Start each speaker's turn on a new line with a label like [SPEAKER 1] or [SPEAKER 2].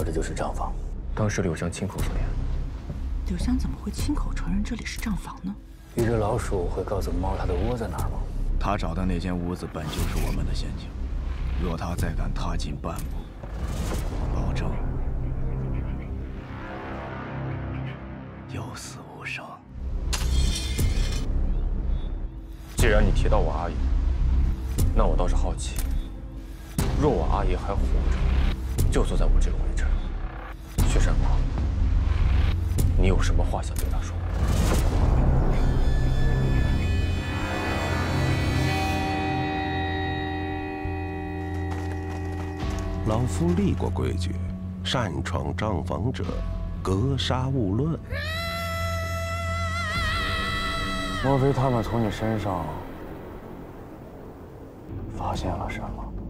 [SPEAKER 1] 这就是账房。
[SPEAKER 2] 当时柳香亲口所言。
[SPEAKER 3] 柳香怎么会亲口承认这里是账房呢？
[SPEAKER 1] 一只老鼠会告诉猫它的窝在哪儿吗？
[SPEAKER 4] 他找的那间屋子本就是我们的陷阱，若他再敢踏进半步，保证有死无生。
[SPEAKER 2] 既然你提到我阿姨，那我倒是好奇，若我阿姨还活着，就坐在我这个位置，薛山光，你有什么话想对她说？
[SPEAKER 5] 老夫立过规矩，擅闯账房者，格杀勿论。
[SPEAKER 1] 莫非他们从你身上发现了什么？